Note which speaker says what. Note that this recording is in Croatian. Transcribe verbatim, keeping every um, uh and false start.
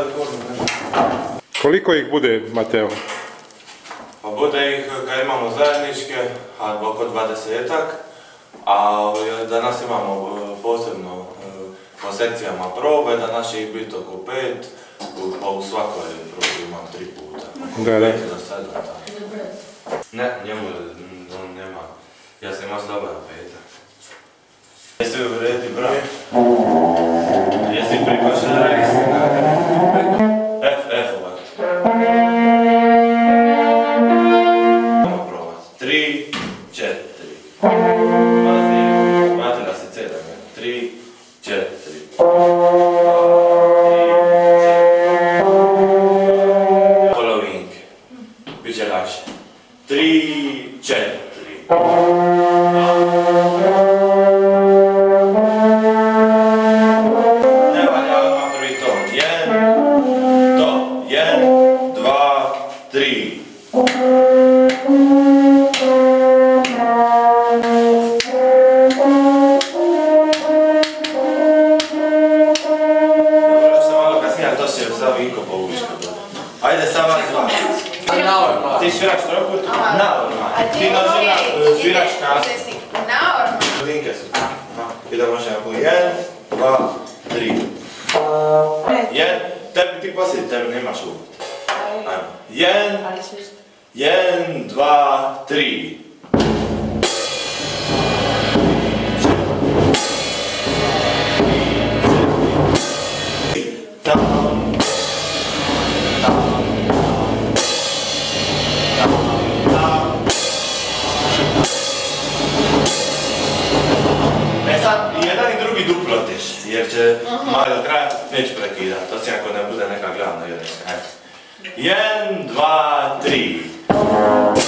Speaker 1: Koliko ih bude, Mateo?
Speaker 2: Pa bude ih kad imamo zajedničke, oko dvadesetak, a danas imamo posebno po sekcijama probe, da naši ih biti oko pet, pa u svakoj probi imam tri puta.
Speaker 1: Da, da.
Speaker 2: Ne, njemu on nema, ja sam imao slobodan petak. Jesi u redi, bravo? Jesi prikošen, redi si nagradi. F, F ovako. Ajmo probat. Tri, četiri. Pazi, matila si C da me. Tri, četiri. Polovinke. Biće lakše. Tri, četiri. Ne valja odmah prvi ton. Jedan, to, jedan, dva, tri. Dobro, što malo kasnije, ali to će za Vinko povući. Ajde, sad vas dva. Ti sviraš trokut? Naorma. Ti nožina sviraš kasu.
Speaker 3: Naorma.
Speaker 2: Linke su. Idemo još jedan put. Jedan, dva, tri. Jedan, tebi ti poslije, tebi nemaš uvod. Ajmo. Jedan, jedan, dva, tri. E sad, jedan i drugi duplo teš, jer će malo do kraja neću prekidat, to si ako ne bude neka glavna jedinka. Jedan, dva, tri.